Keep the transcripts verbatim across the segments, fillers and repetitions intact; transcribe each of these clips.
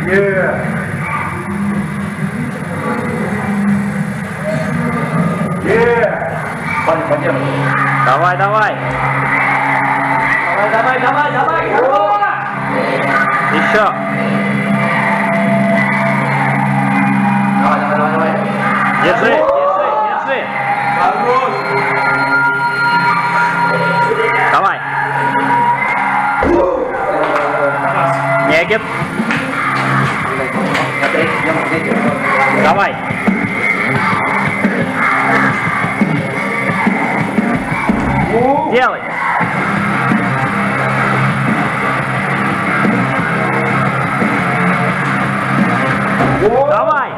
Yeah. Yeah. Парень, поддерживай. Давай, давай. Давай, давай, давай, давай. Готово. Еще. Давай, давай, давай, давай. Держи, держи, держи. Хорош. Давай. Негет. Давай. Делай. Давай.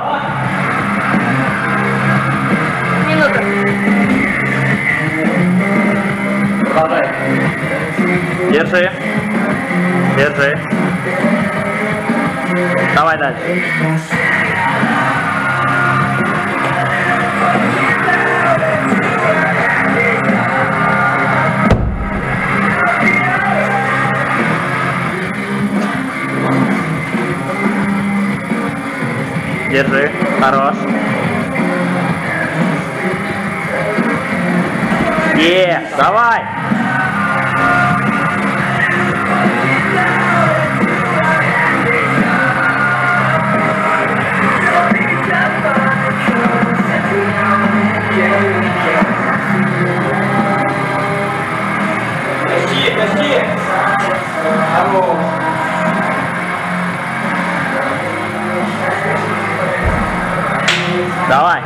Минута. Продолжай. Держи. Держи. Давай дальше. Держи. Хорош. Е, давай. Тащи, тащи. Хорош. Давай.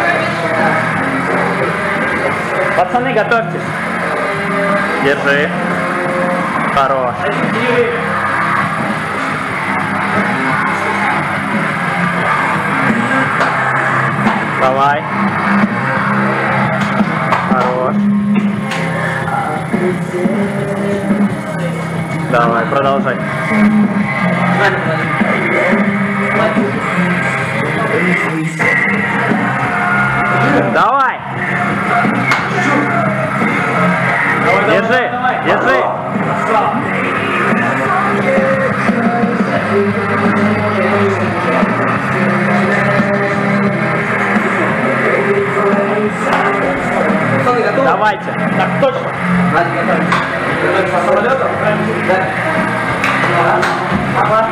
Пацаны, готовьтесь. Держи. Хорош. Давай. Хорош. Давай, продолжай. Давай. Держи, держи. Давайте. Так, точно. Надо готовить. Готовить по самолету? Да. Ага.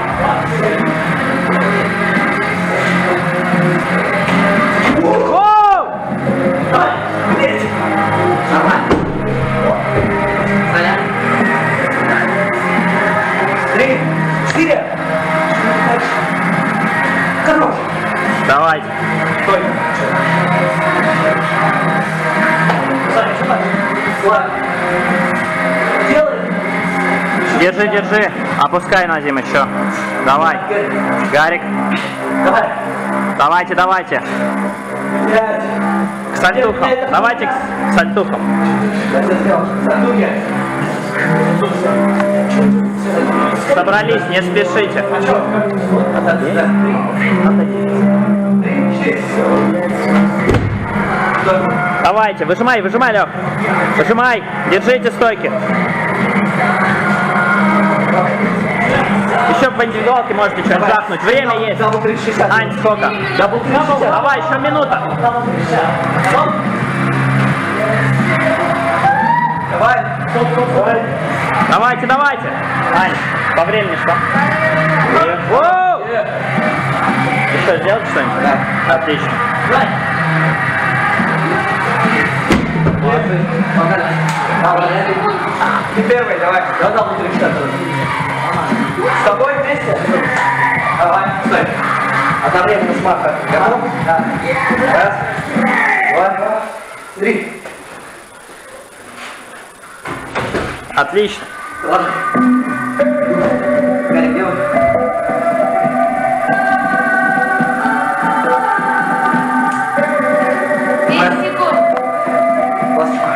Воу! Давай. Лезь. Нормально. Стоять. Три. Четыре. Хорош. Давайте. Стой. Делай. Держи, держи. Опускай на землю еще. Давай. Гарик. Давай. Давайте, давайте. Пять. К сальтухам. Давайте к, к сальтухам. Я это сделал. Сальтухи. Собрались, не спешите. А что? Отойди. Три, четыре. Давайте, выжимай, выжимай, Лех. Выжимай. Держите стойки. Еще по индивидуалке можете что-то жахнуть. Время есть. Ань, сколько? Давай, еще минута. Давай. Давайте, давайте. Ань, по времени что? Воу! Еще сделать что-нибудь? Да. Отлично. Ты первый, давай. Я дал внутри штата. С тобой вместе? Давай, стой. Одновременно с Маркой. Готов? Да. Раз, два, три. Отлично. Ладно. Гарик, делай. десять секунд. Ласточку.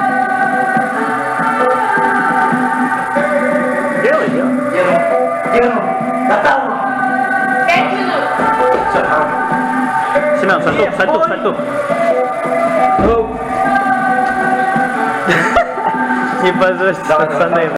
Делай, делай. Держу. Держу. Готово. пять минут. Все, хорошо. Семен, сальтух, сальтух, сальтух. Не пожалуйста, пацаны.